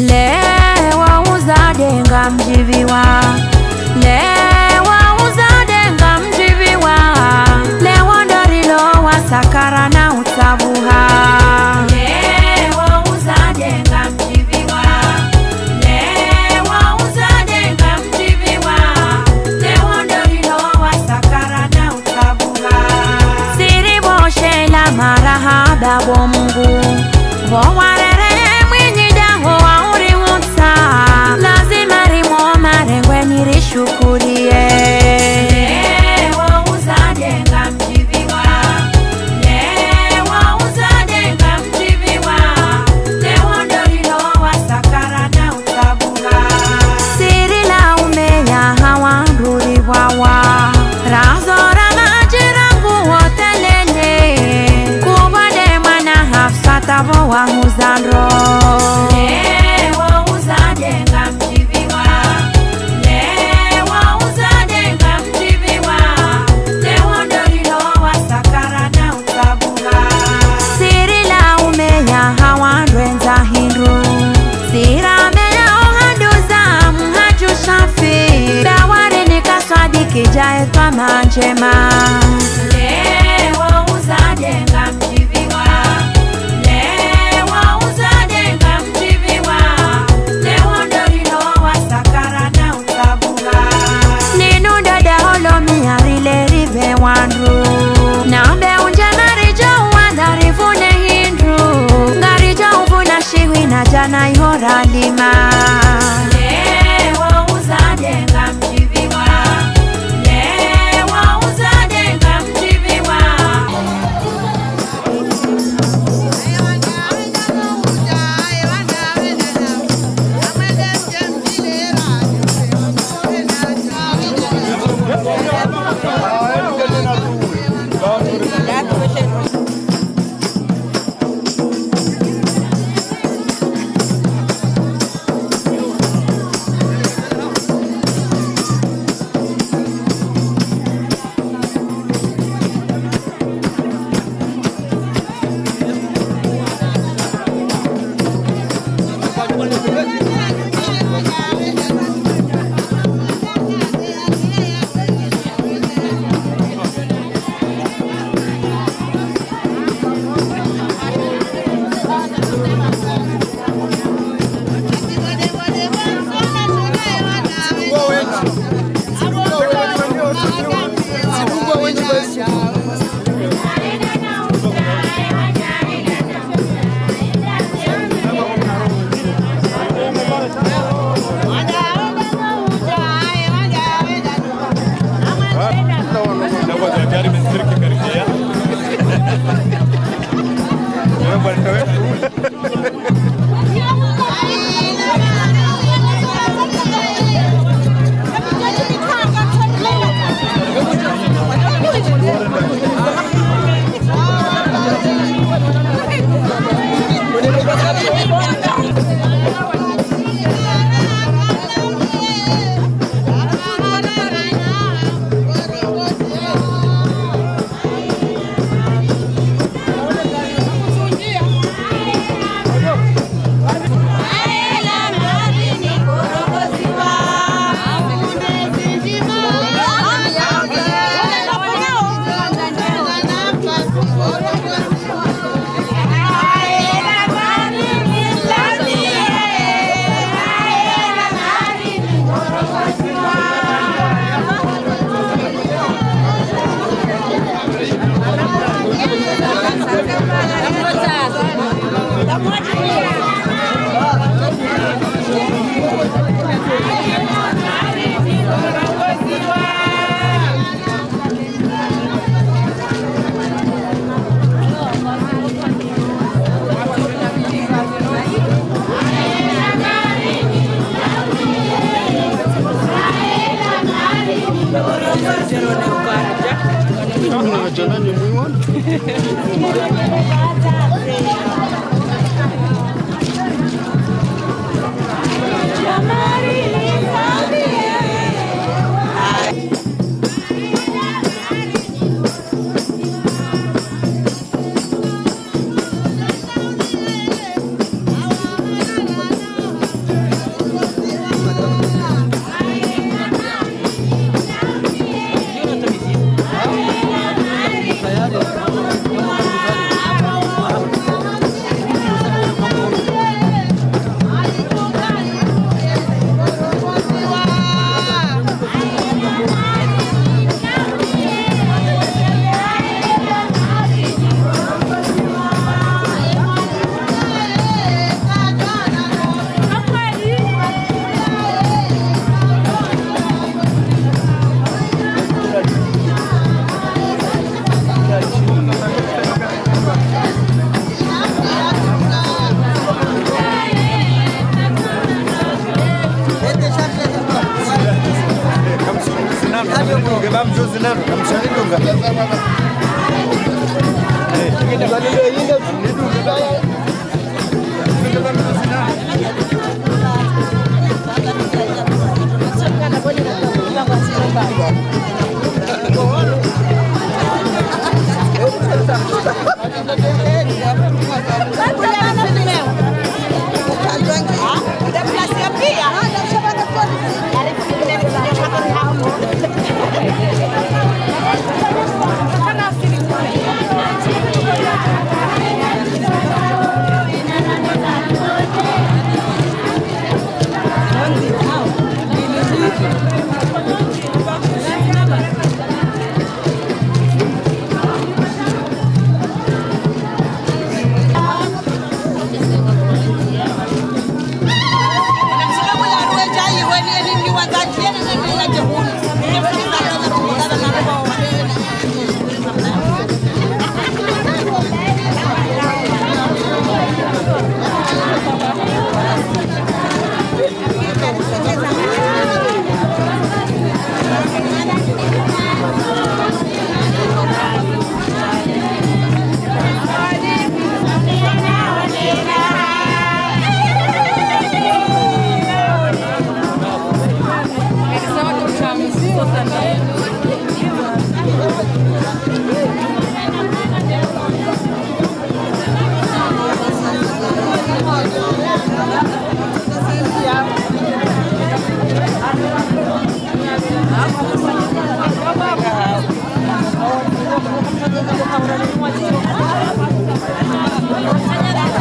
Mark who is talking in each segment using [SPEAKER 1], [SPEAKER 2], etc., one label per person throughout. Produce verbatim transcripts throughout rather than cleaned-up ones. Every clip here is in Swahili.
[SPEAKER 1] Lewa uzadenga mjiviwa, lewa uzadenga mjiviwa, lewa ndorilo wa sakara na utabuha. Lewa uzadenga mjiviwa, lewa uzadenga mjiviwa, lewa ndorilo wa sakara na utabuha. Siri boshela marahaba bo Mungu, bo warere shukurie. Lewa uzadenga mjiviwa, lewa uzadenga mjiviwa, lewa ndorilo wa sakara na utabuha. Siri la umeya hawa nduri wawa, razora majirangu wotelele, kubade mana hafsa tabo wa huzandro. Lewa uzadenga mjiviwa, kijae kwa manjema. Lewa uzadenga mjiviwa, lewa uzadenga mjiviwa, lewa ndorilo wa sakara na utabuha. Ninu dada holomi harile rive wandu, nambe unje marijo wandarifune hindru, ngarijo uvuna shiwi na jana ihora lima. Lewa uzadenga mjiviwa,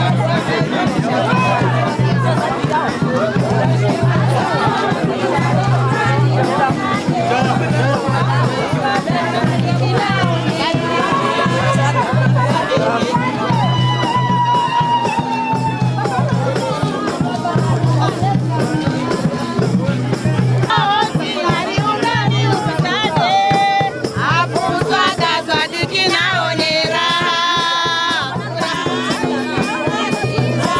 [SPEAKER 2] Thank you.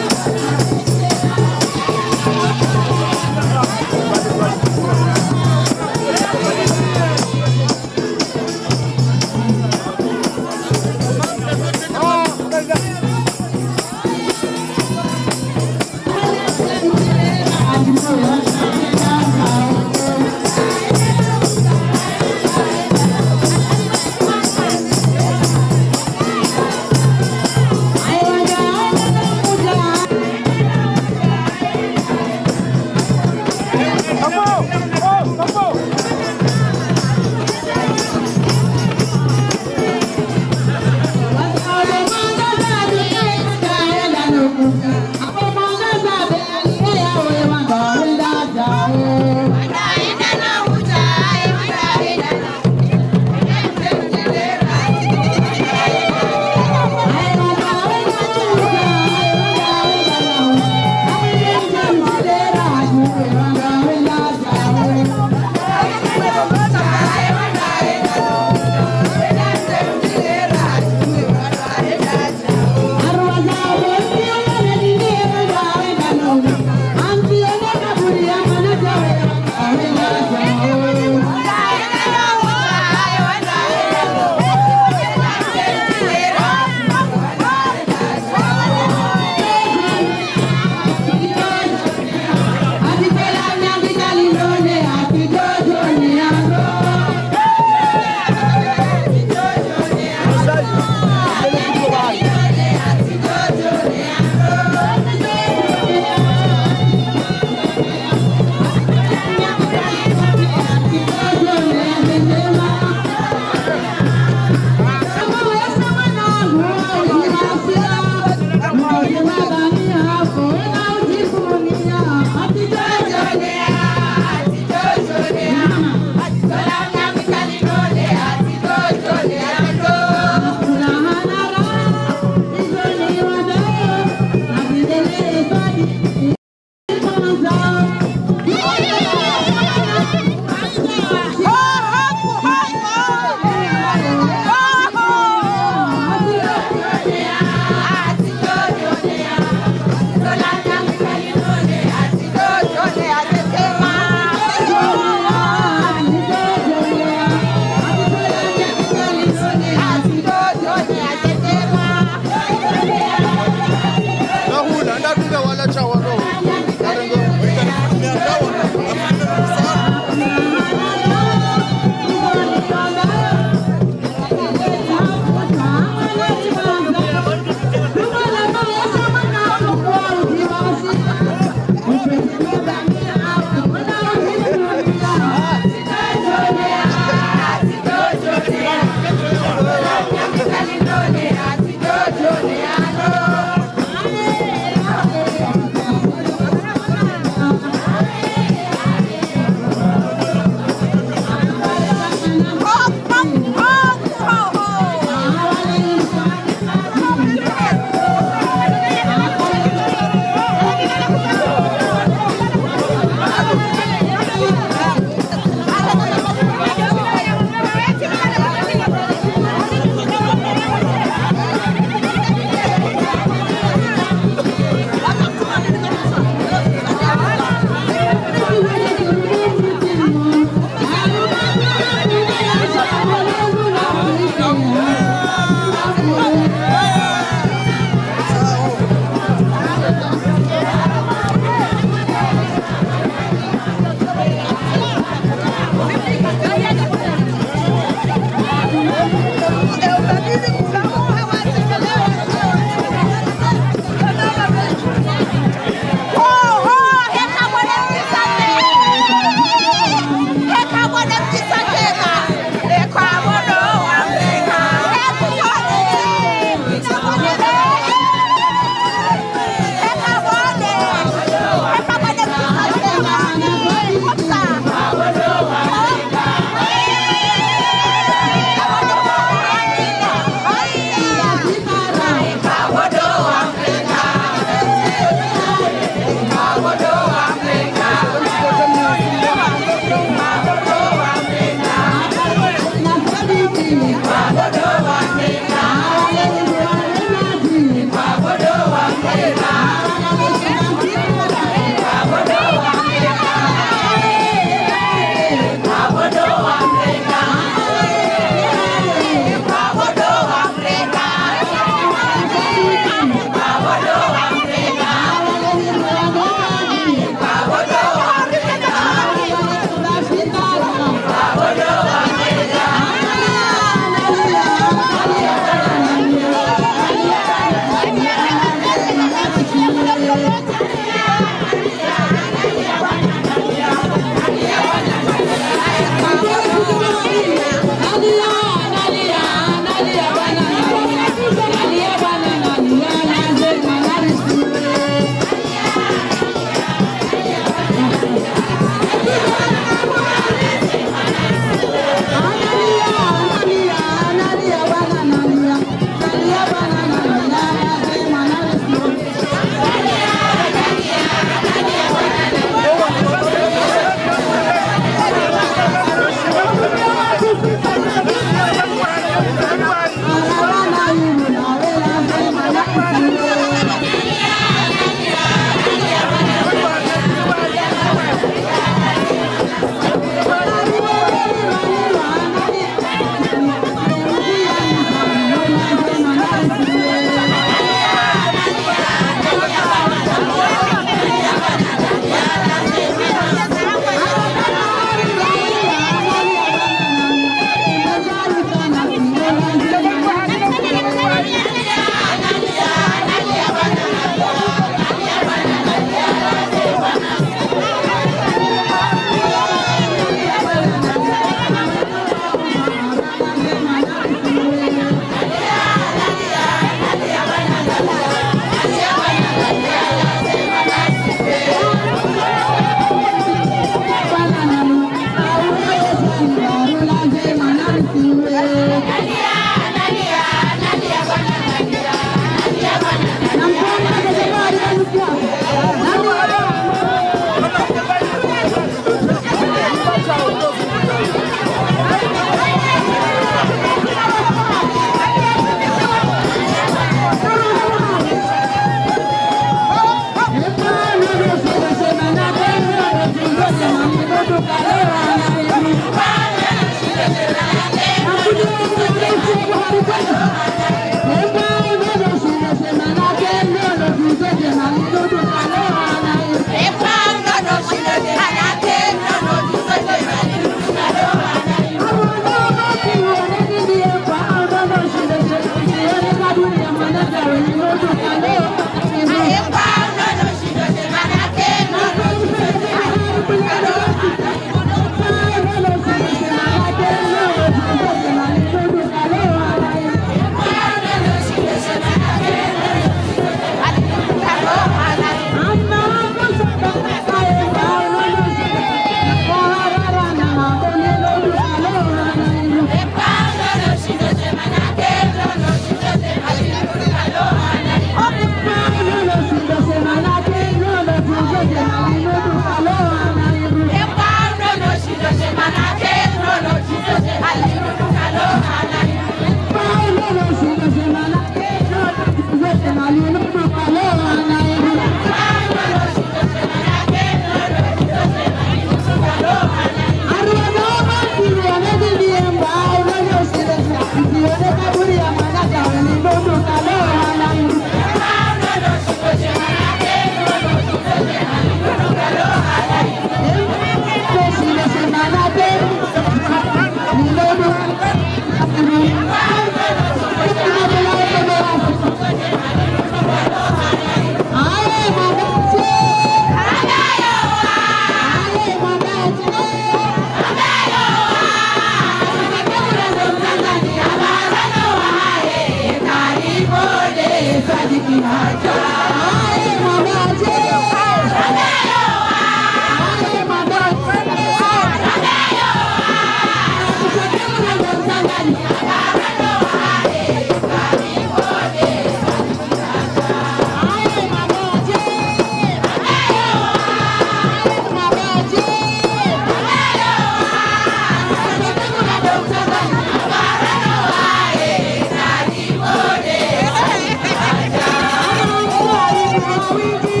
[SPEAKER 2] We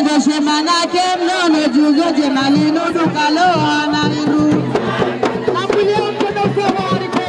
[SPEAKER 2] shibeshe manake mnono jugoje malinu dukalo anairu. Napulia mkono kwa wariko.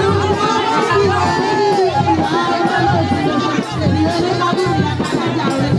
[SPEAKER 2] Thank you.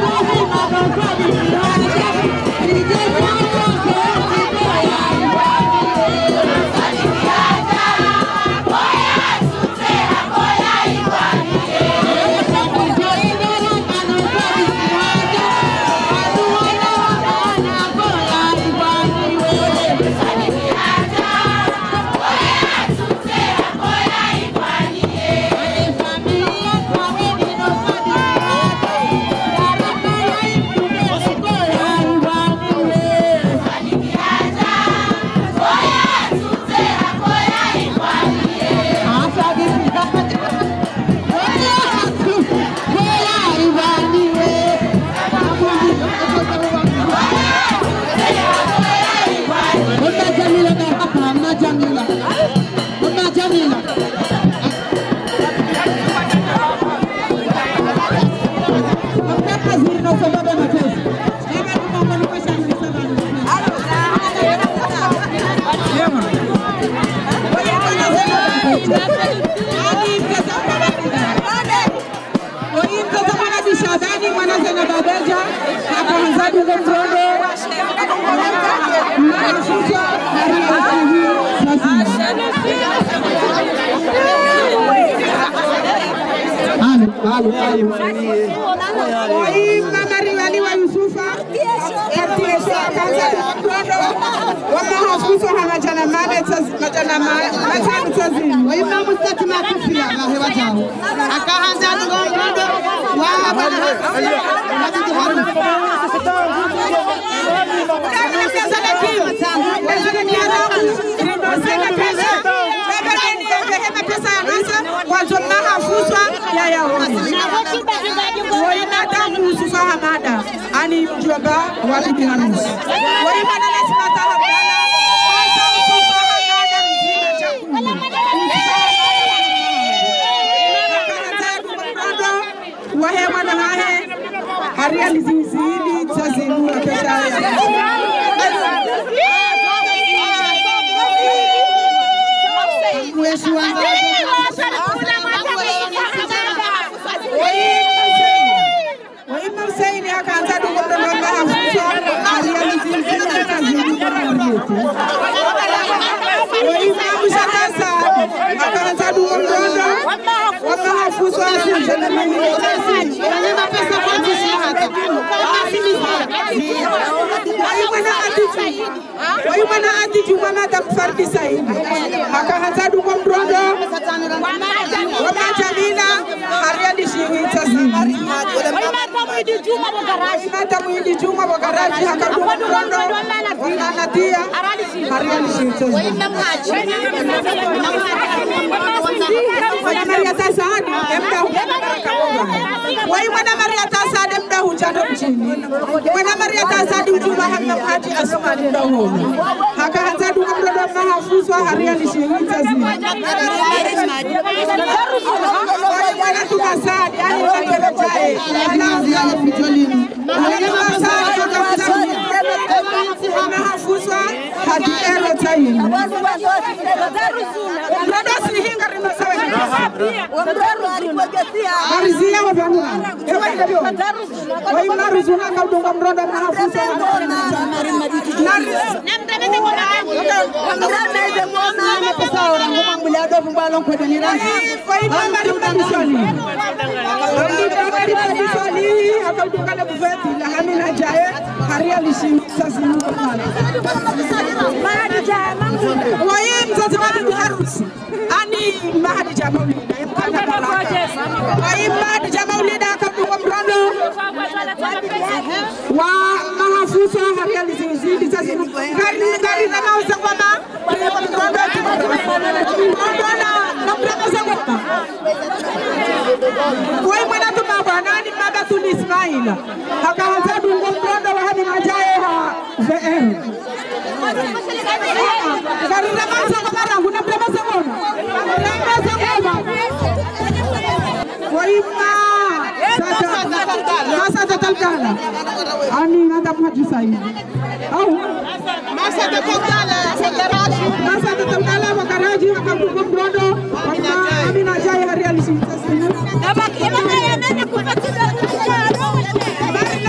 [SPEAKER 2] Oi, mama riwali wa Yusufa. Ertiesa kanza mtondo. Wama hafuso hamajana mane majana mane majana tazini. Oi mama mstati makufia hewa jao. Akahanza mtondo. Wa bana. Matiti haru. Kama pesa na kiu. Pesa ni haramu. Pesa pesa. Baba ni hema pesa ya nasa kwa zoma hafuso ya ya wani. Woi madamu Yusufa Hamada ani mjomba wa bibi harusi. Woi hana nasimata habana. Kwanza Yusufa Hamada mzima chakula. Wahe wana hahe haria lizizini tazinu na pesa ya Mheshimiwa Wima Hussein akaanza duko mdogo hafuso aliyalizizina tazini Wima Mshakasa akaanza duko mdogo wama hafuso asijana mimi wanyama pesa kwa jisi hata Wima na atiju Wima na atiju mama tamfardi saidi akaanza duko mdogo wama jamina hariadi shiwi tazini Muidi Juma Bogaraji. Mata Muidi Juma Bogaraji hakaduko mdondo. Wananatia. Hariani shito. Wana Maria Tasadi emda hujana barakaboga. Wai wana Maria Tasadi emda hujana mchini. Wana Maria Tasadi ujuma hamna mhaji asuma emda honi. Haka hanza duka mdondo mahafuzwa hariani shito zini. Wana tukasadi. Yani wakele jae. Wana Fitolini. Wamehafuzwa hadi ero taini. Mrado sihinga rimasawe. Marizia wabanua. Ewa ikabio. Wa ima ruzuna kaudunga mrado mahafuzwa. Namdane mwana. Namdane mwana. Napesa orang ngomong beliado pembalong kode nirani. Wa ima marimbanisoni. Wa ima marimbanisoni. Akaudunga na bufeti. Lahami na jaye. Haria lishi sasinu kufana. Wai mzazi wa bibi harusi. Ani Mahadija Maulida. Wai Mahadija Maulida akaudunga mrado. Wa mahafusa haria lishi sasinu. Gari gari na mauza kwa ma. Wai mwana tumaba nani mada tuni Ismaila. Hakaanza dungo mrondo wa hadi majaye ha V R. Gari na mauza kwa mara kuna brema zamona. Brema zamona. Wai ma. Masa tatalkala. Ani nada mhaji sahihi. Au masa tatalkala wakaraji. Masa tatalkala wakaraji hakaduko mrondo. Ami najai hari alisi. Abaki abaki ya nani kupatida.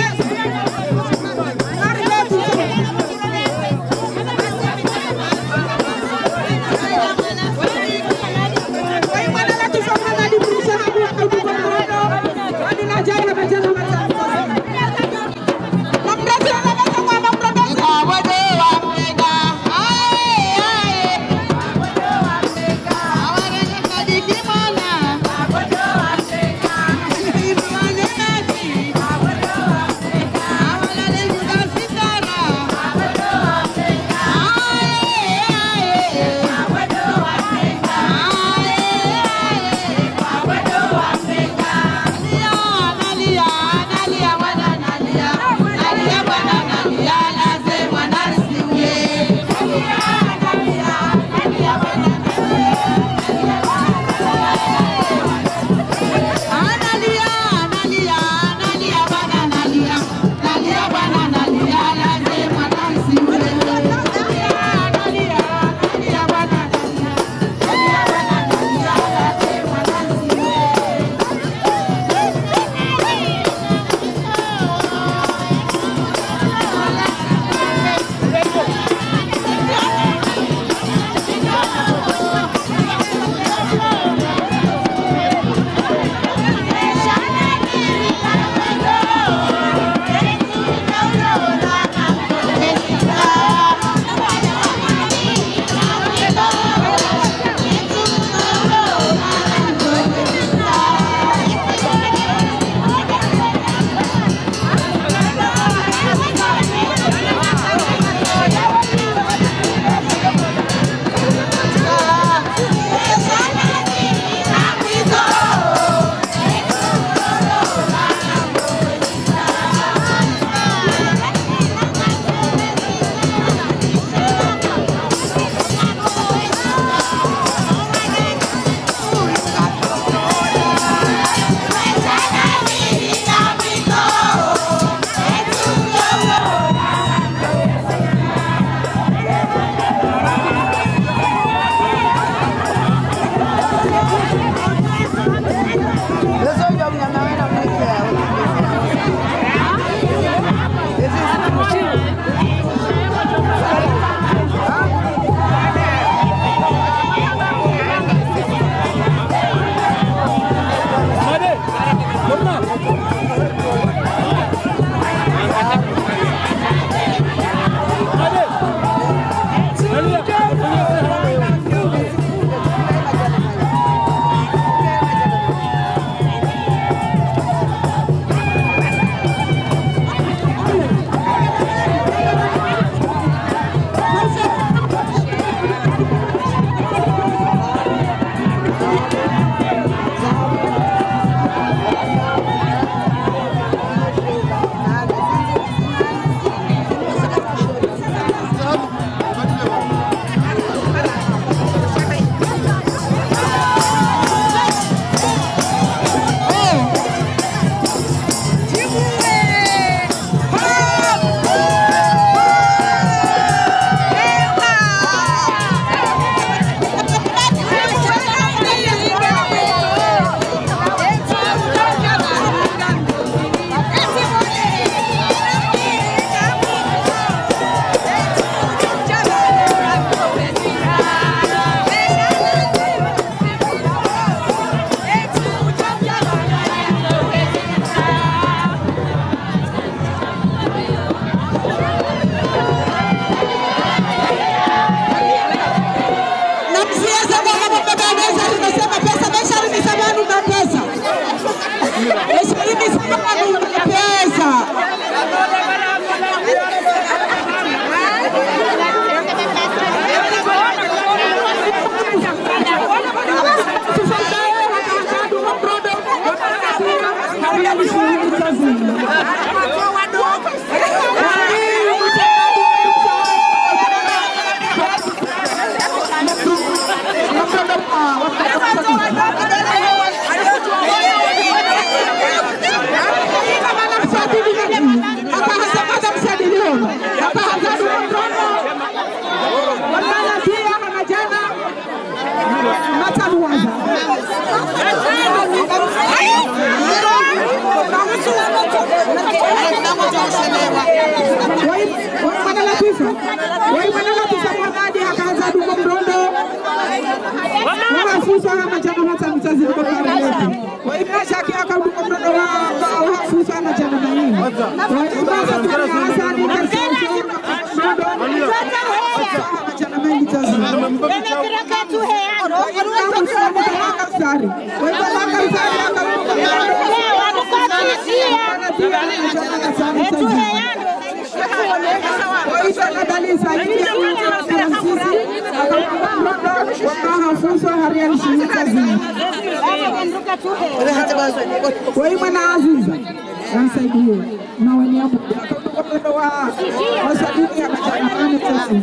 [SPEAKER 2] Woi mana Aziza yang saya dulu nawani hapo kwa wasadiki ya majana sasa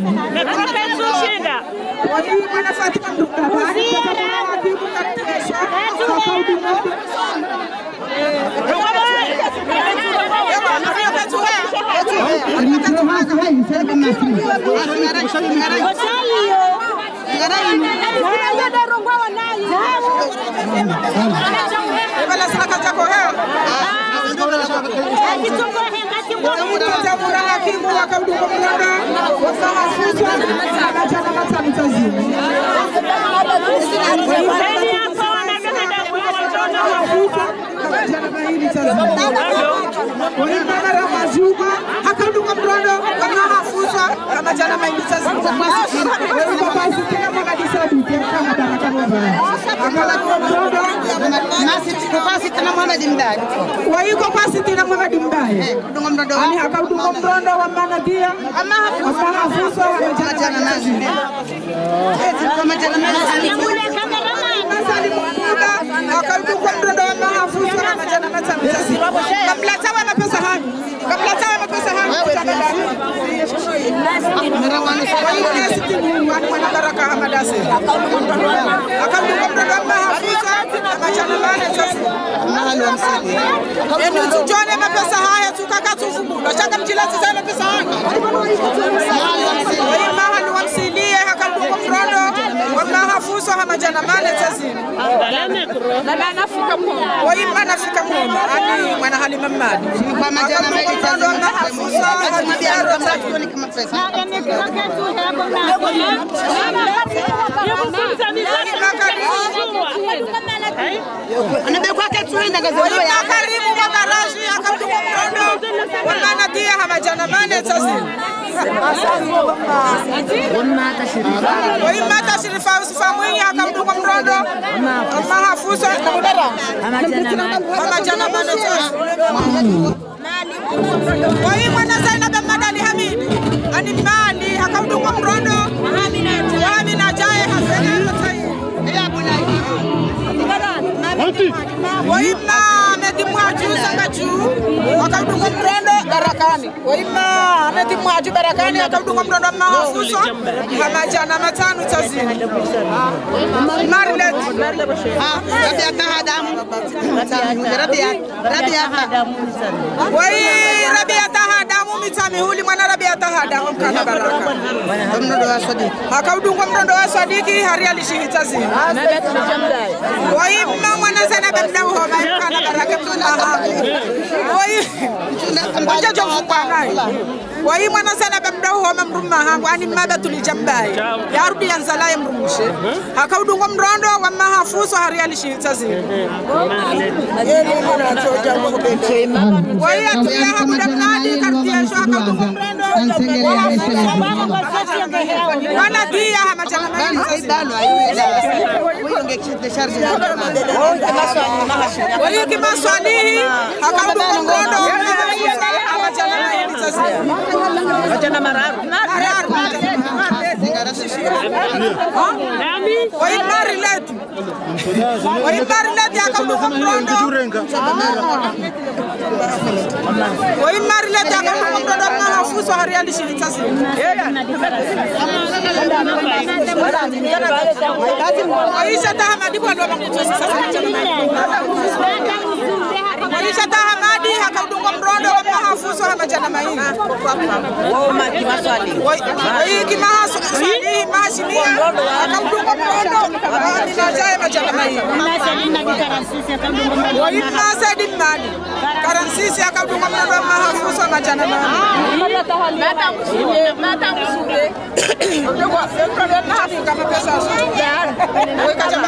[SPEAKER 2] woi mana Fatima Mduka Wai mwana sana bamda ho mamruma hangu ani mada tulijambai yarudi yanzala yamrumushe akaudungwa mrondo wa mahafuso hariali shitazi wai atuya hamuda mnadi kartia sho akaudungwa mrondo wana dia hamajana maidano huyo ngekite charge wai kimaswali akaudungwa mrondo Wajana mararu mararu nami woi mari letu woi mari letu akabuka mrondo woi mari letu akabuka mrondo mahafuso hariali shirikasi woi shata hamadi kwa ndo makutosi woi shata hamadi akabuka mrondo mahafuso hamajana maini wao maki maswali woi kimaswali mashimia akabuka mrondo ni najaye majana maini woi masadi mali karansisi akabuka mrondo mahafuso majana maini mata msure mata msure ndio sempre na Afrika mapesa woi kajama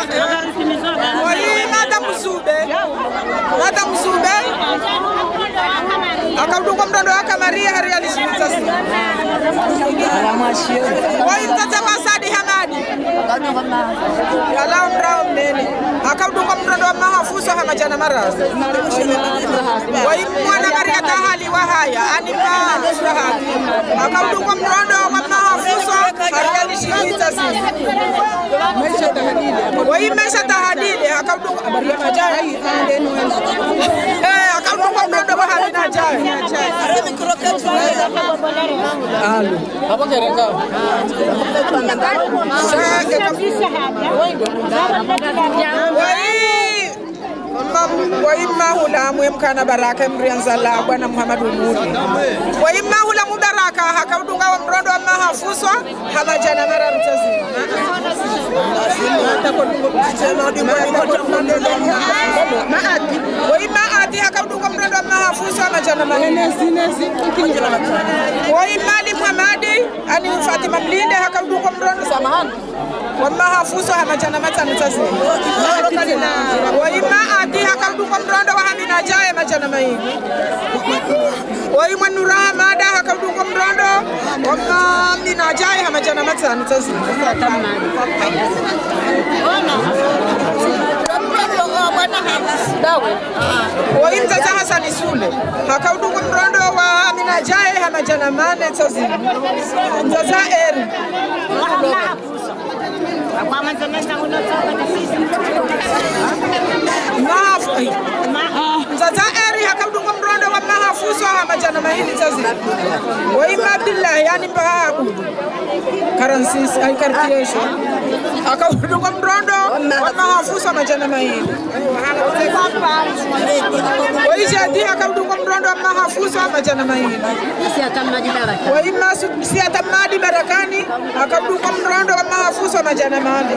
[SPEAKER 2] woi mata msure mata msure akadunga mrondo wa Kamaria hari alishirita si wai mtata wa Sadi Hamadi yala mrao mnene akadunga mrondo wa Mahafuso hama jana marazi wai mwana Maria tahali wa haya anima nusrahati akadunga mrondo wa Mahafuso hari alishirita si wai mesha tahadili akadunga Maria majai eh akadunga mrondo wa hali na jai Alu. Apa kira-kira? Wai mahula muemkana baraka mrianzala Bwana Muhammad Umuri. Wai mahula mubaraka hakadunga wa mrondo wa Mahafuswa hamajana mara mtazi. Wai maati hakadunga mrondo wa Mahafuswa hamajana mara. Wai mali Muhammadi ani Fatima Mlinde hakadunga mrondo samahani. Wa Mahafuswa hamajana mara mtazi. Wai maati hakadunga mrondo wa Hamina Jaye majana mai. Wai manura Hamada hakadunga mrondo wa Hamina Jaye hamajana mara mtazi. Wai mtata Hasani Sule hakadunga mrondo wa Hamina Jaye hamajana mane mtazi. Mtata Eri Mtata Eri hakadunga mrondo wa Mahafuswa hamajana mahili tazi. Wai Abdullah yani Bahabu Karansis ay kartiesho hakadunga mrondo wa Mahafuswa hamajana mahili. Wai Jadi hakadunga mrondo wa Mahafuswa hamajana mahili. Wai Masu Siatamadi Barakani hakadunga mrondo wa Mahafuswa hamajana mahili.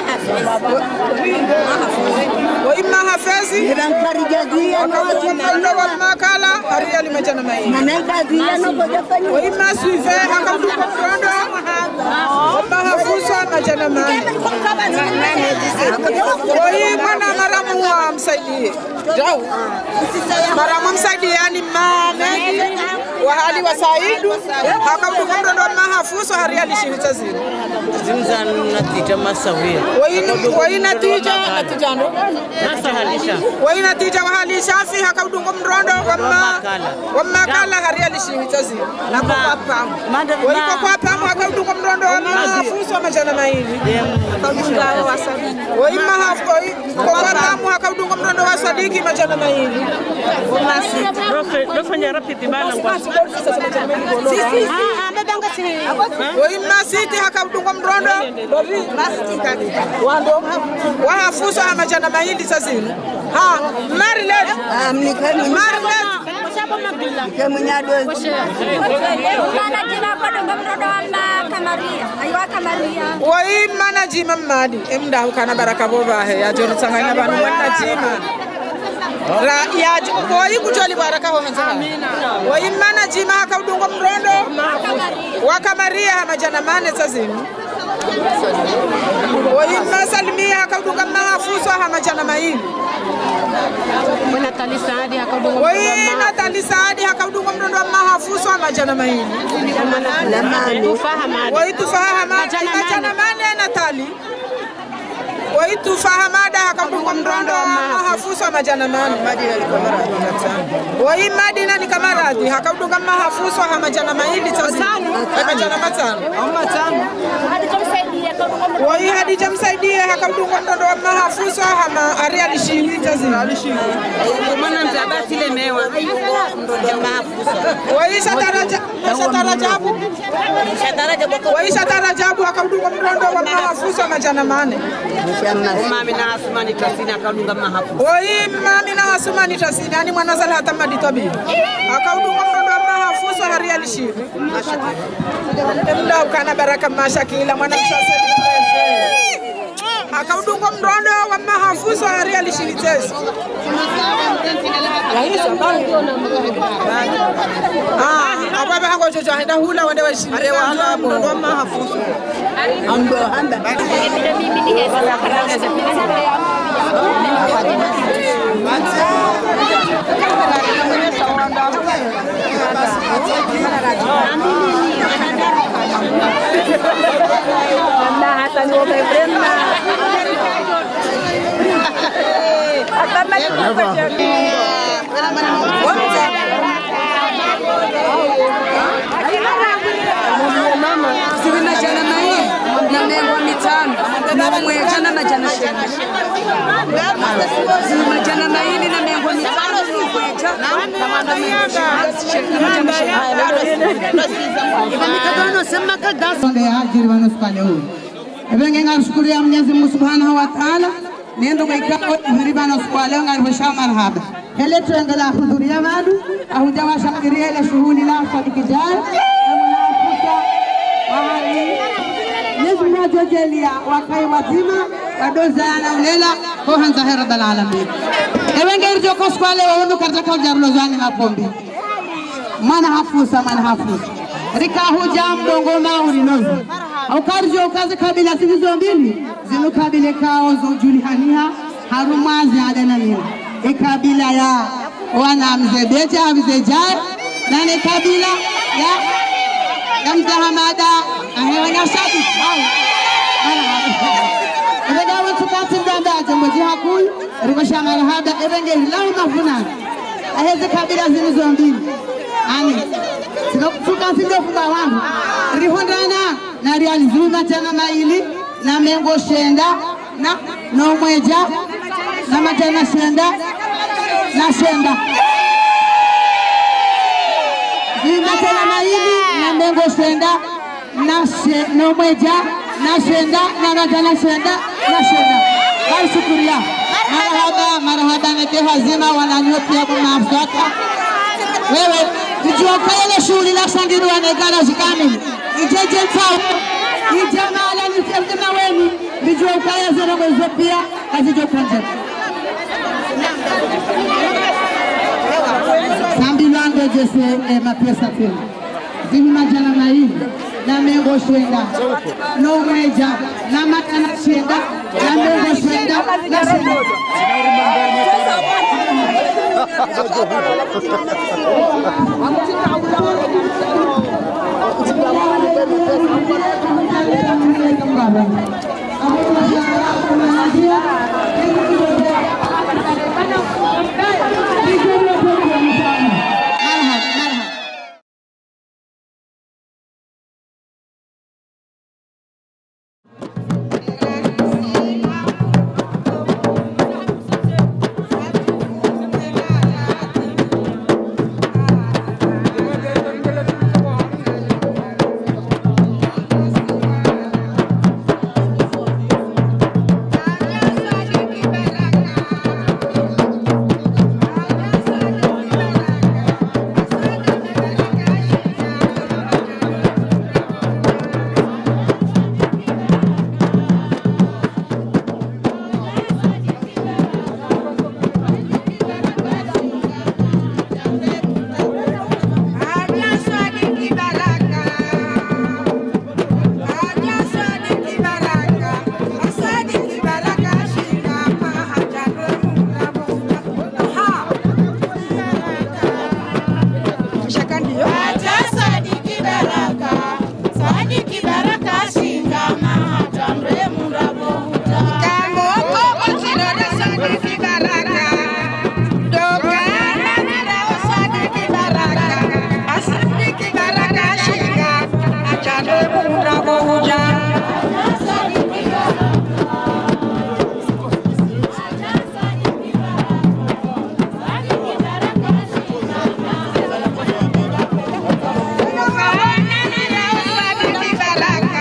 [SPEAKER 2] Wai Mahafezi hakadunga mrondo wa Makala hari alimajana mahili. Wai Masuive hakadunga mrondo wa Mahafuswa hamajana mahili. Wai mwana Maramu wa msaidie Jau Maramu msaidie yani Mamedi wahali wa Saidu hakadunga mrondo wa Mahafuswa hari alishirita zini
[SPEAKER 3] Zimza natija masawia.
[SPEAKER 2] Wai natija natija ndo
[SPEAKER 3] Nasahalisha.
[SPEAKER 2] Wai natija wahali shafi hakadunga mrondo wa Makala wa Makala hari alishirita zini
[SPEAKER 3] Nako kwa pamu.
[SPEAKER 2] Wai kwa pamu hakadunga mrondo wa Mahafuswa hamajana mahili. Wai Mahafuswa kwa pamu hakadunga mrondo wa Sadiki majana mahili.
[SPEAKER 3] Nofanya rapidi bana kwa.
[SPEAKER 2] Wai Masiti hakadunga mrondo wando Mahafuswa hamajana mahili sazini. Ha Marilet Marilet
[SPEAKER 4] Kemunyado mana jina padunga mrondo wa Kamaria aywa Kamaria
[SPEAKER 2] Wai mana jima madi emda ukana baraka boba he ya jori tangana banu wana jima ra ya wai kutoli baraka ho hanza amina. Wai mana jima hakadunga mrondo wa Kamaria hamajana mane sazini. Wai masalimia hakadunga Mahafuswa hamajana mahili.
[SPEAKER 3] Wana talisadi hakadunga.
[SPEAKER 2] Wai Natali Saadi hakadunga mrondo wa Mahafuswa hamajana mahili. Wai tufahama majana mane Natali. Wai tufahamada hakadunga mrondo wa Mahafuswa hamajana mane. Wai Madina ni Kamaradi hakadunga Mahafuswa hamajana mahili tazani hamajana matano. Wai Hadija msaidie hakadunga mrondo wa Mahafuswa hama ari alishirita zini.
[SPEAKER 3] Mana mtabati le mewa.
[SPEAKER 2] Wai Sataraja Satarajabu Wai Satarajabu hakadunga mrondo wa Mahafuswa hamajana mane.
[SPEAKER 3] Mami na Asmani Tasina hakadunga Mahafuswa.
[SPEAKER 2] Wai mami na Asmani Tasina yani mwana zala hata maditabi. Hakadunga mrondo wa Mahafuswa hari alishiri. Emda ukana baraka mashakila mwana msasa. Hakadunga mrondo wa Mahafuswa hari alishiritezo. Ah, apa hango jojo henda hula wende wa shiri.
[SPEAKER 3] Are wala mrondo wa Mahafuswa.
[SPEAKER 4] Ando anda
[SPEAKER 2] hata ni wamebrema. Hata na
[SPEAKER 5] mama sivina jana na hii na mengo mitano na mwejana na jana shema sivina jana na hii na mengo mitano mweja na manda mianga na jana shema ibamikadano sema kadasa
[SPEAKER 6] ndio ajiri wanaspale huyu ebenge ngashukuru ya Mwenyezi Mungu Subhanahu wa Ta'ala nendo kwa ikao hiribana spale ngaribasha marhaba hele tuengela hudhuria wadu ahujawashakiria ile shughuli la fadikijana Yesu mwajojelia wakai wazima wadoza na ulela kwa hanza hera dal alamin ewenge irjo koskwale wonu kartaka ujarlo zani mapombi mana hafusa mana hafusa rika hujam dongo mauri nozi au karjo kazi kabila sizo mbili zinu kabila kao zo julihaniha harumazi adana nini ikabila ya wana mzebeja mzejai na ni kabila ya Gamza Hamada, ahewa nyashabi. Ebega watu kati ndanda jamboji hakul, ribasha marahaba ebenge lau mafuna. Aheze kabila zinizo mbili. Ani. Tuka sindio fuka wangu. Rihondana na realizuma tena maili na mengo shenda na no mweja na matena shenda na shenda. Zima tena maili na mengo shenda na she no mweja na shenda na matena shenda na shenda. Bari shukuria. Marahaba marahaba nete hazima wananyopia kwa maafaka. Wewe tujua kaya shughuli la shangiru wanegara zikamili. Ijeje mfao. Ijamala ni sema wenu. Tujua kaya zero mwezo pia kazijo kanje. Sambilango jese eh, mapesa tena. Zimi majana na hii na mengo shenda no mweja na matana shenda na mengo shenda na shenda.
[SPEAKER 2] Baraka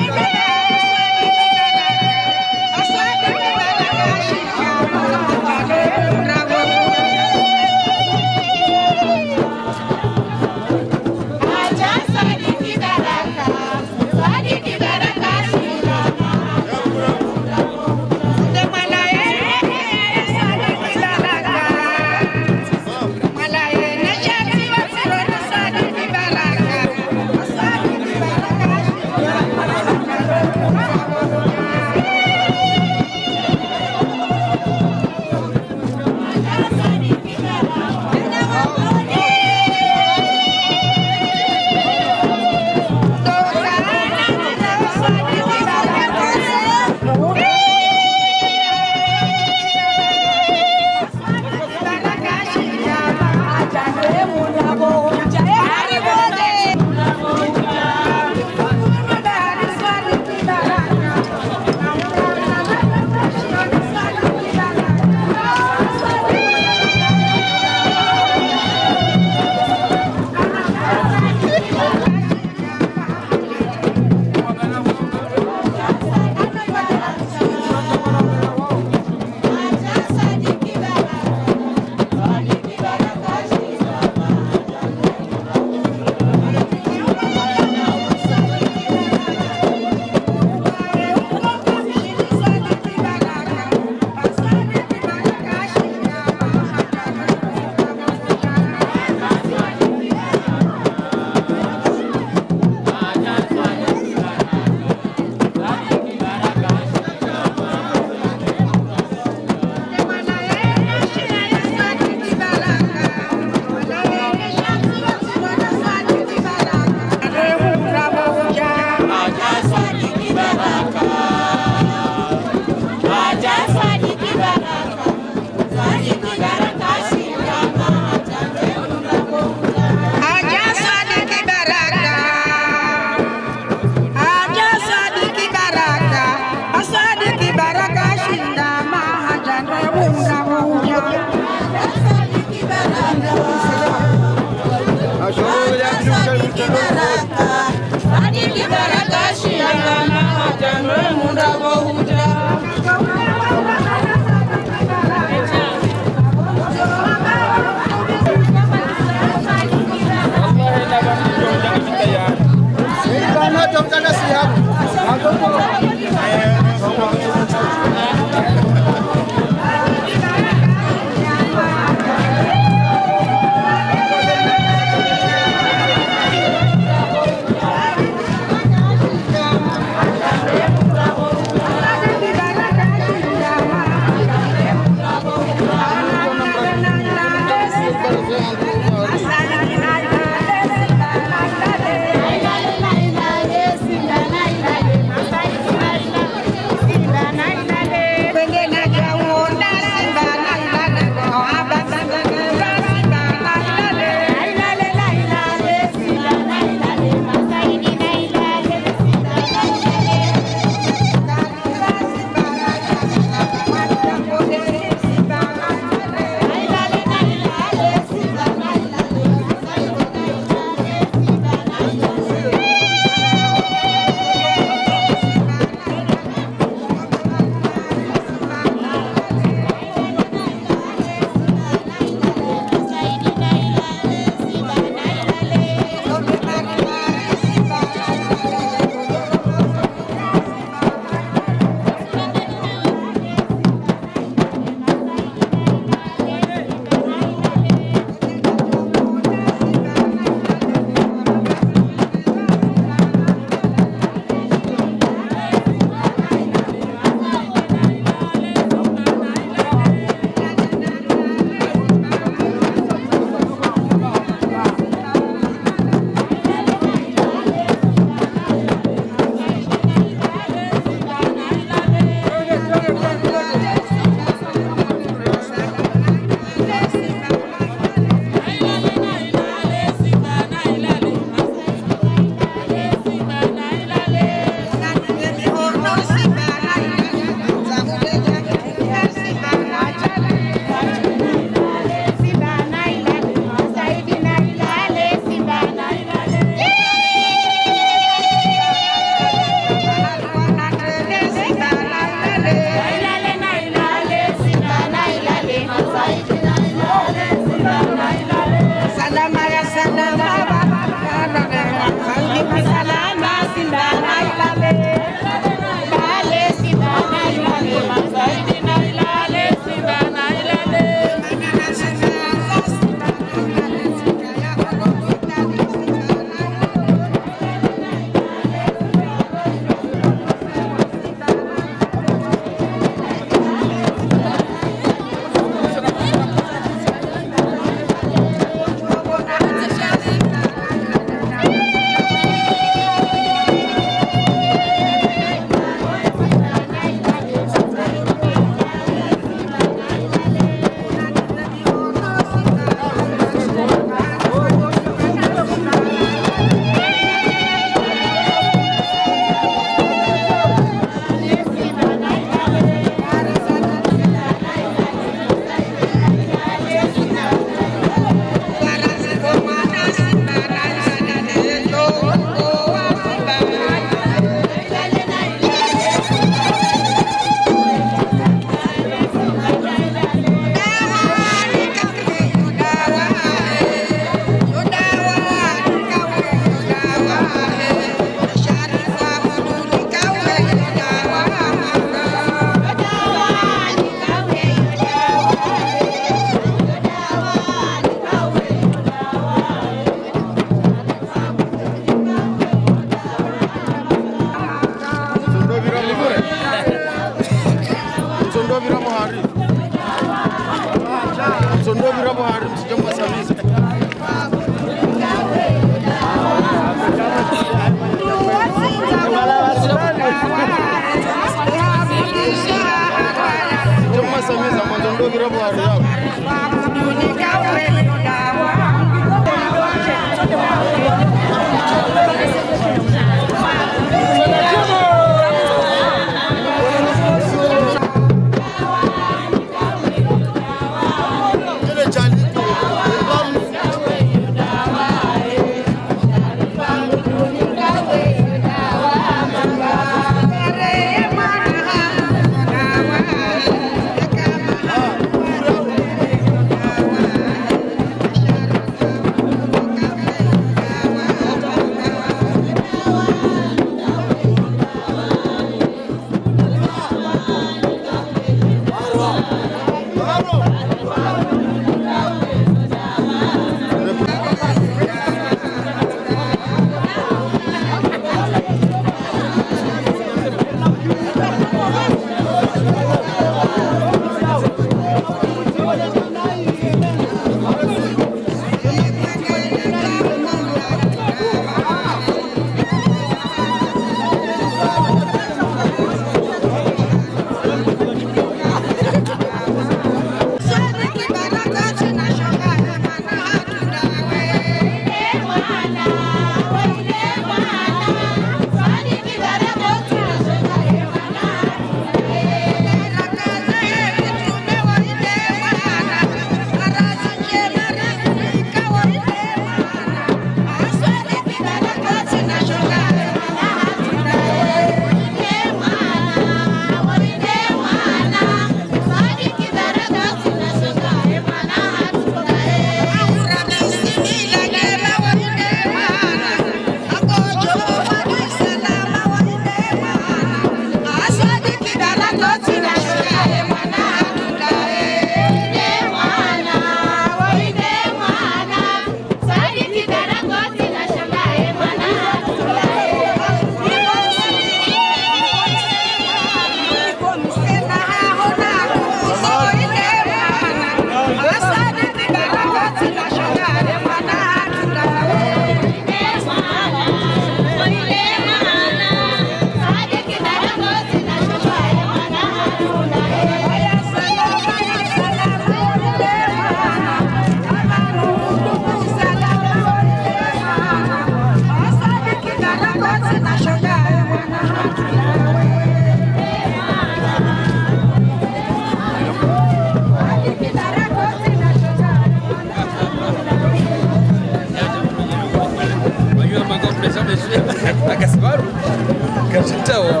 [SPEAKER 7] kasibaru kachitawa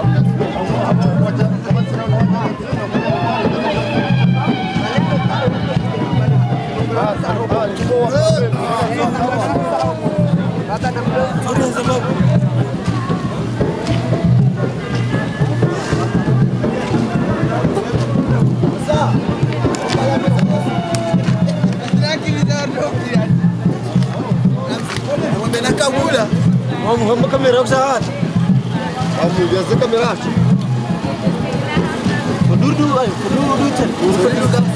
[SPEAKER 8] هم كاميرا وساعات هم جالس كاميرا فدور دو أي فدور دو تل فدور دو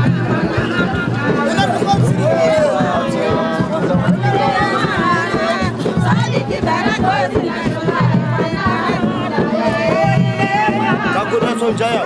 [SPEAKER 8] Kamu dah sonjaya,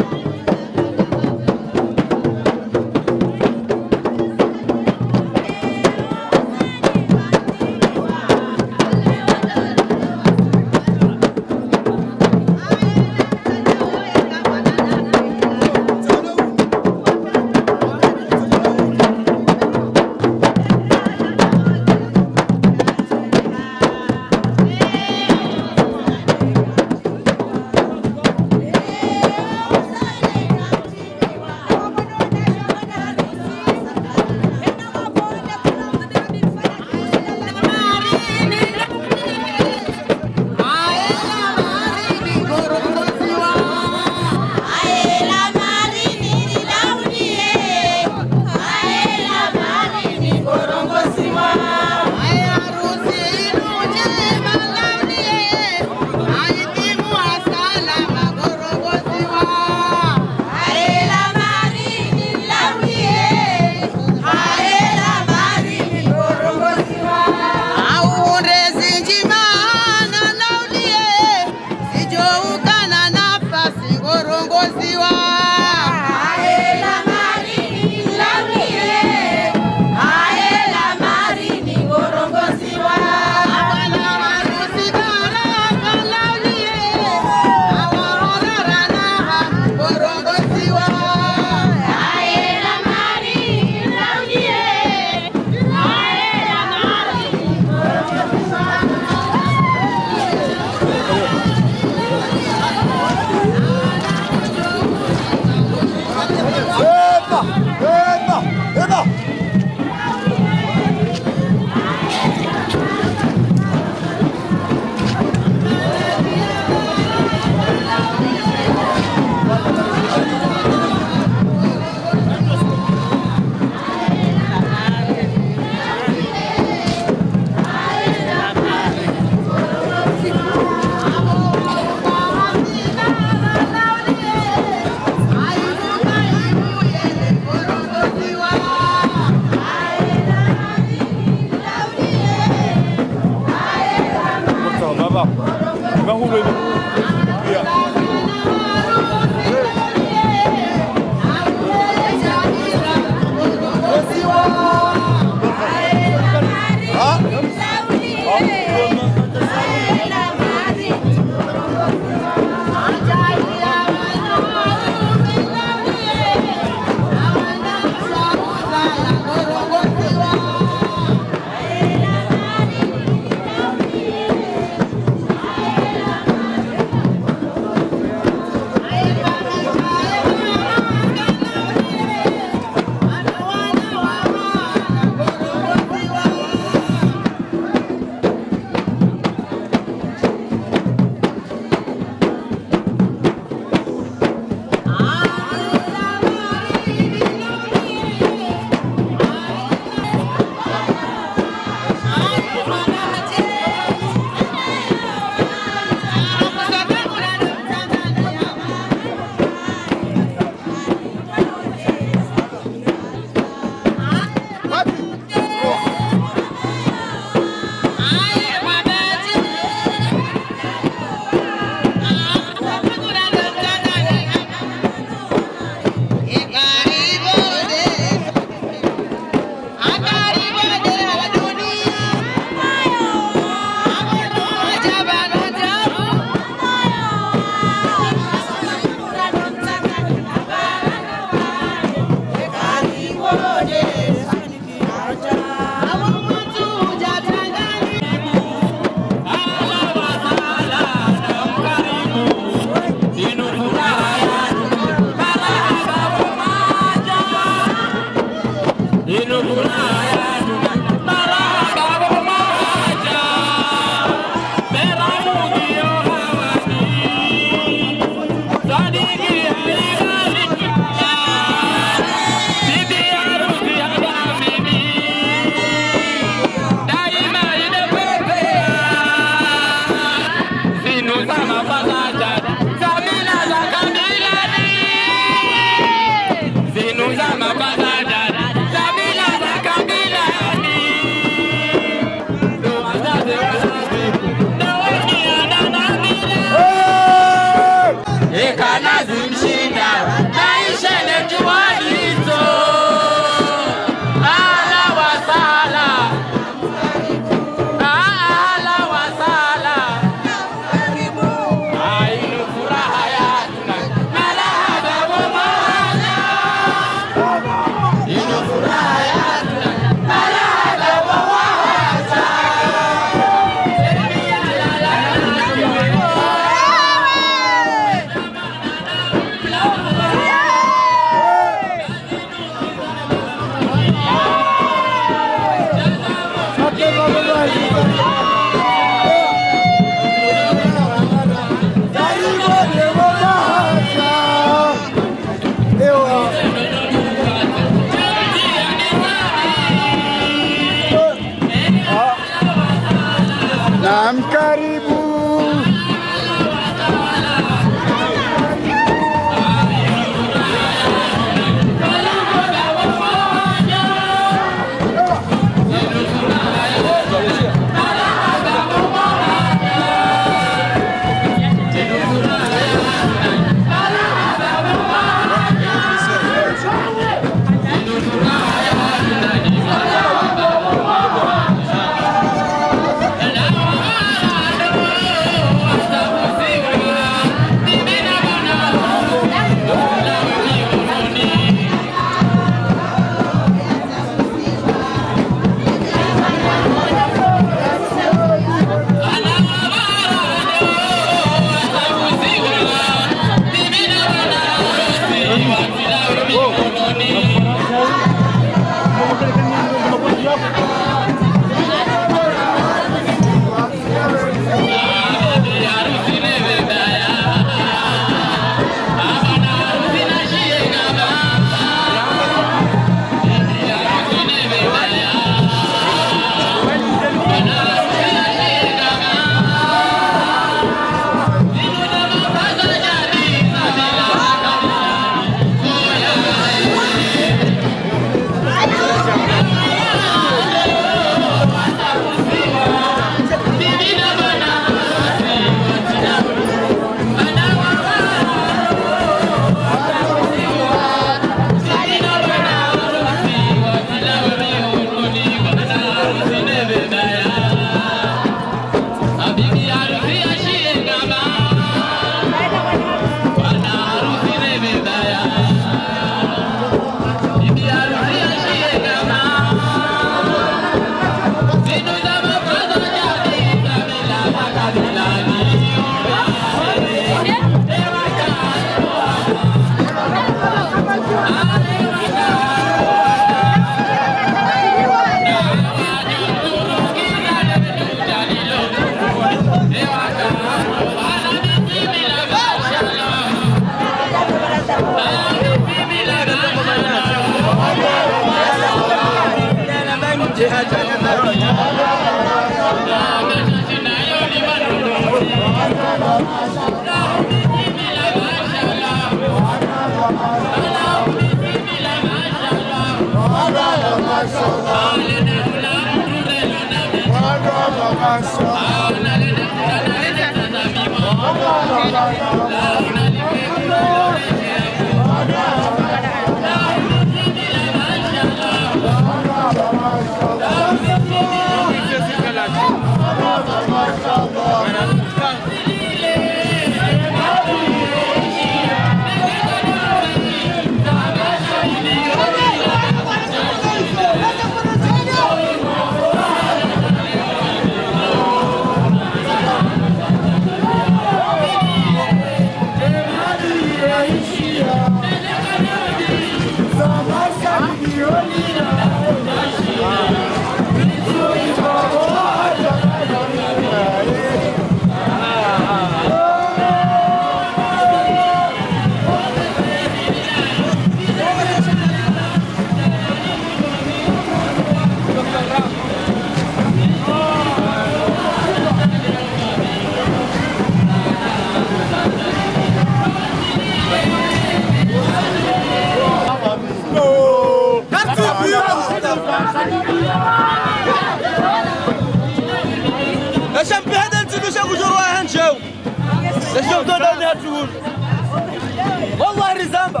[SPEAKER 9] عشان في هذا التدوش ابو جروح نجاو شوف دوني هتقول والله رزامبا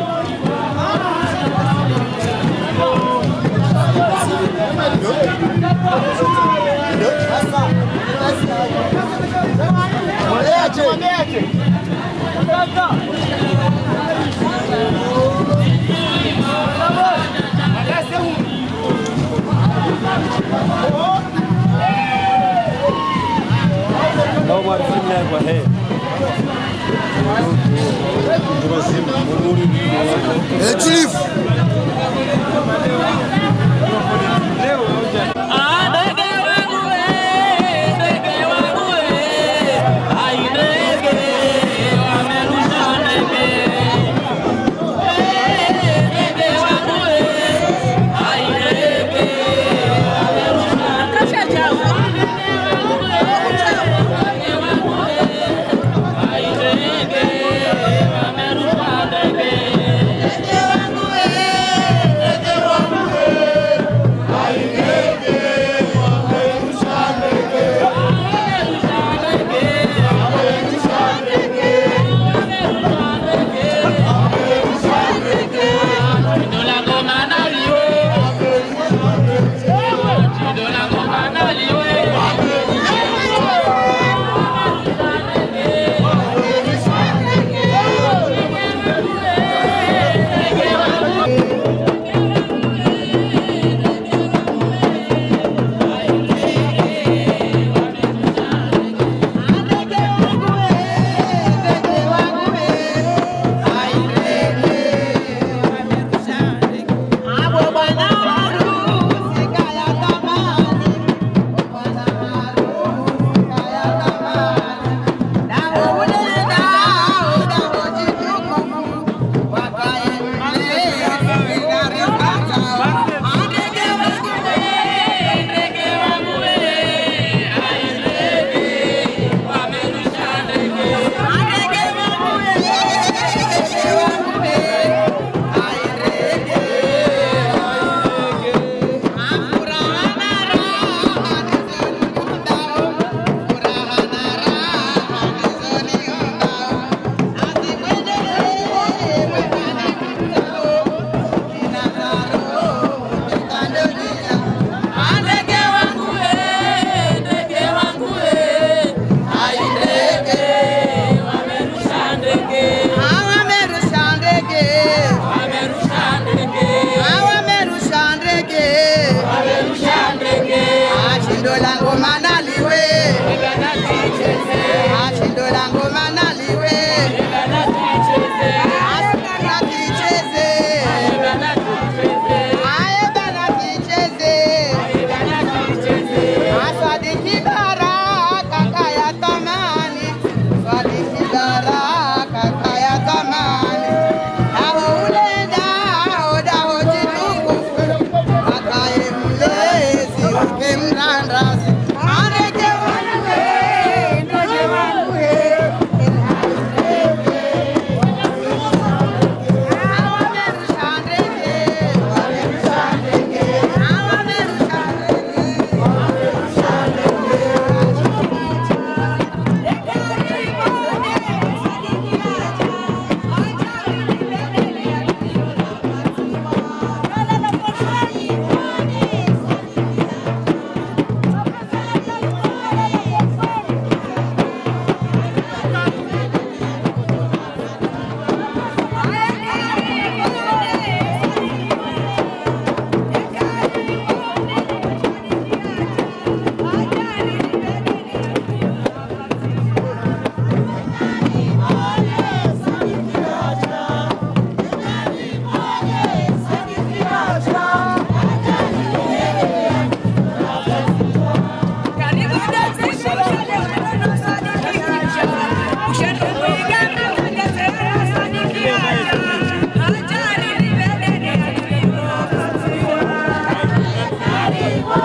[SPEAKER 9] لو ما عرفنا وهي
[SPEAKER 8] اجلف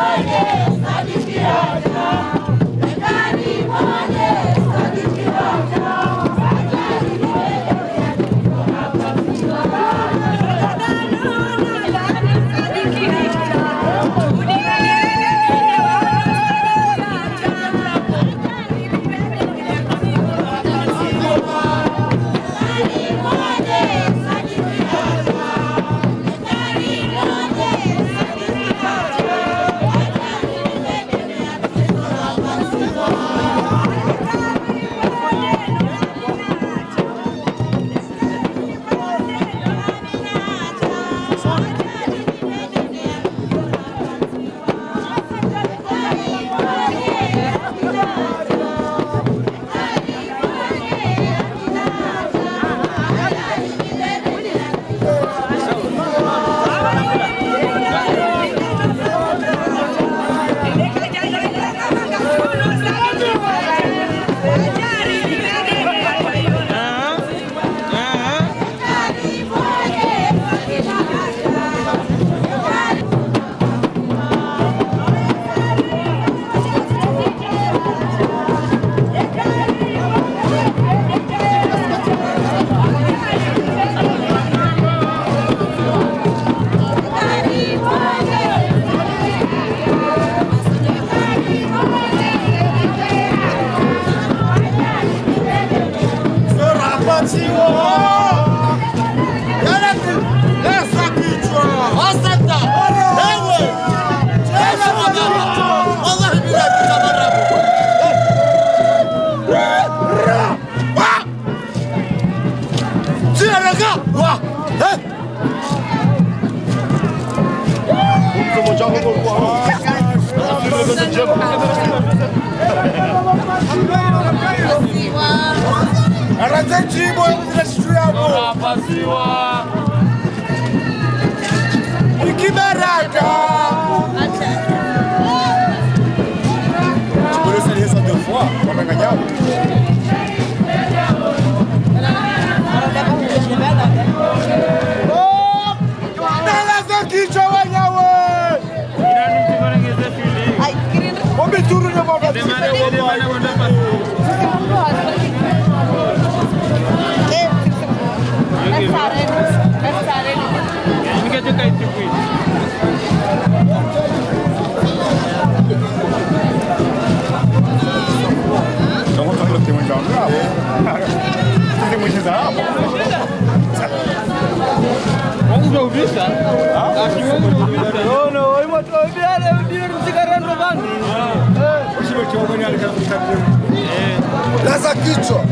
[SPEAKER 8] Laza kichwa.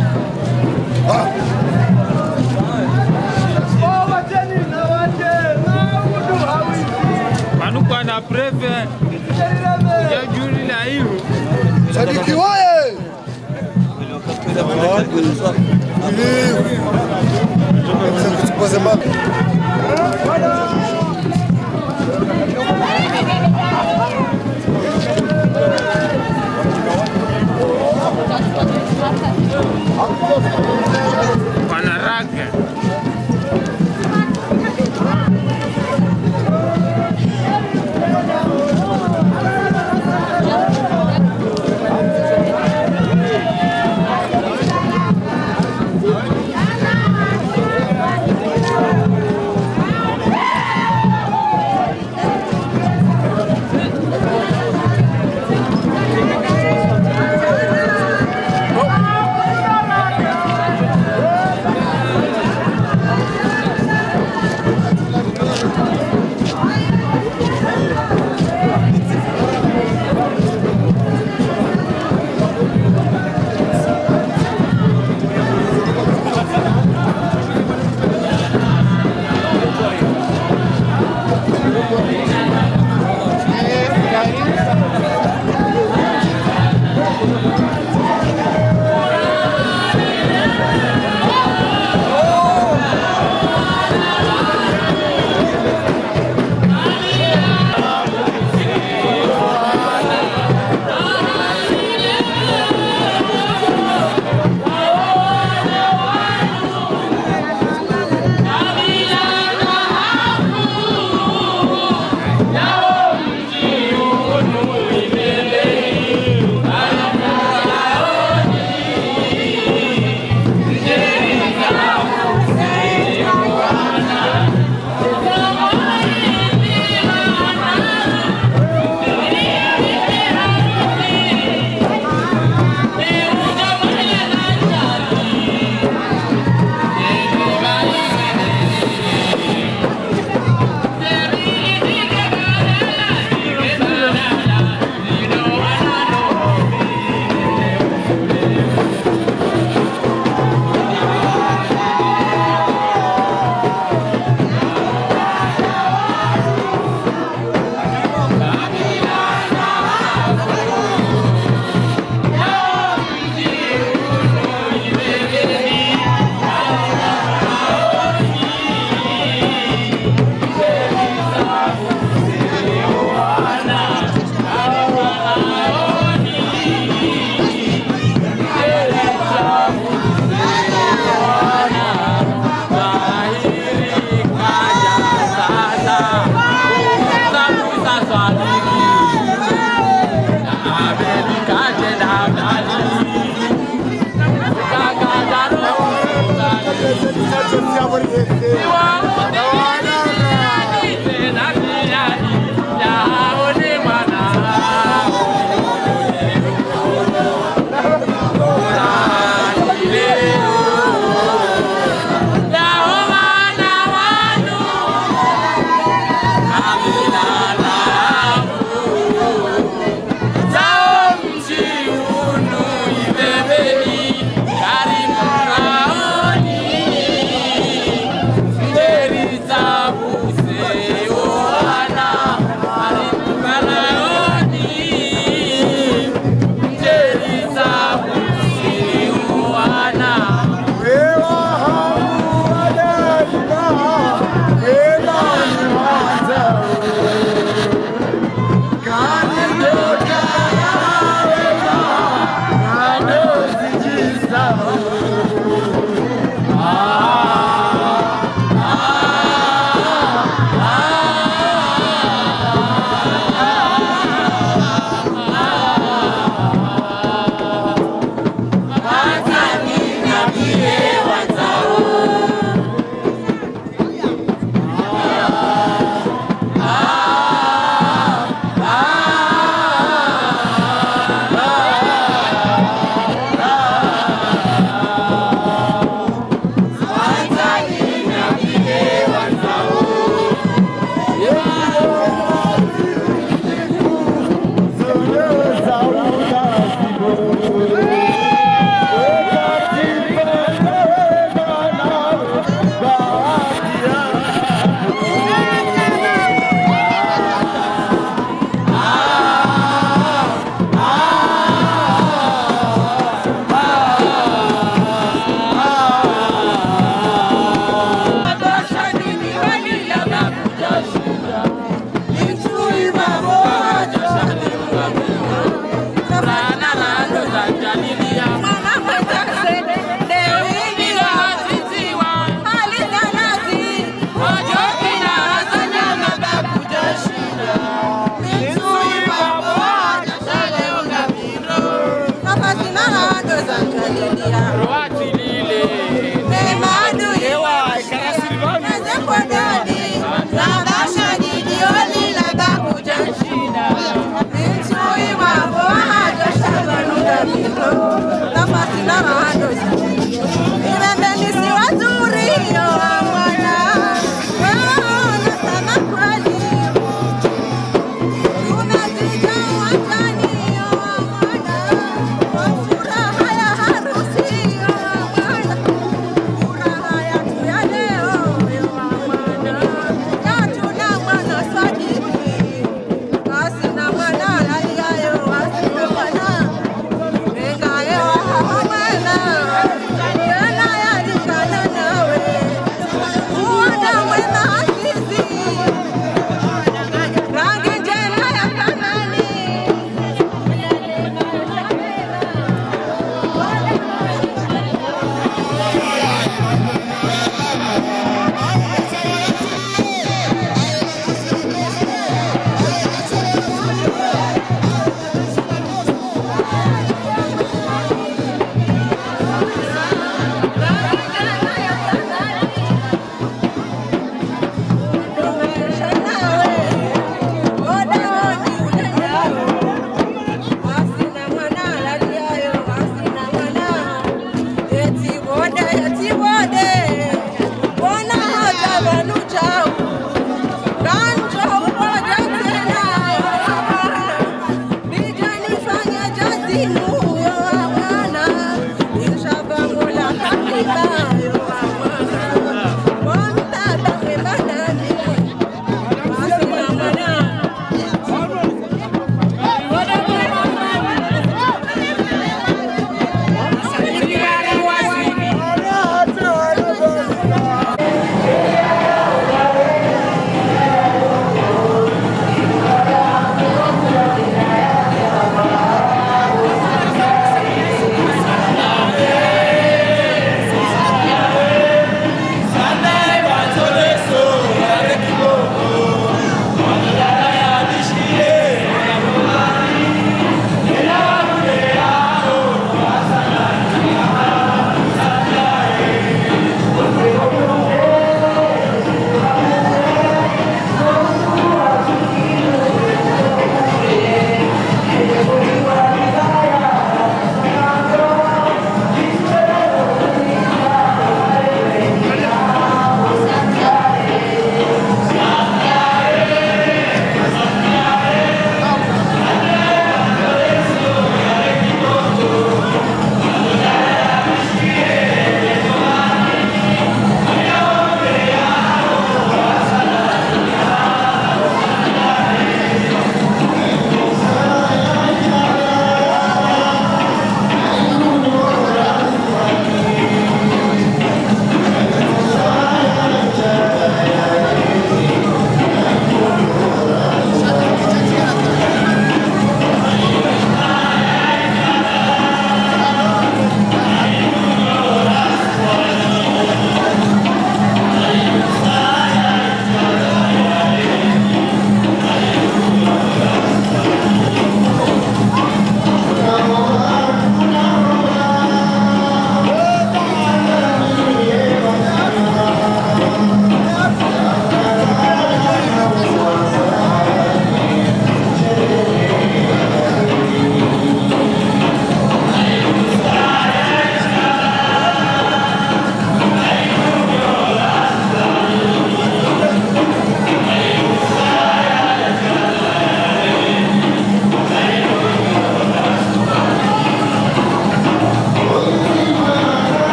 [SPEAKER 10] Manuka na preve ya juri la hiyo.
[SPEAKER 8] Sadiki wewe.
[SPEAKER 10] Wanaraga.
[SPEAKER 1] nzuri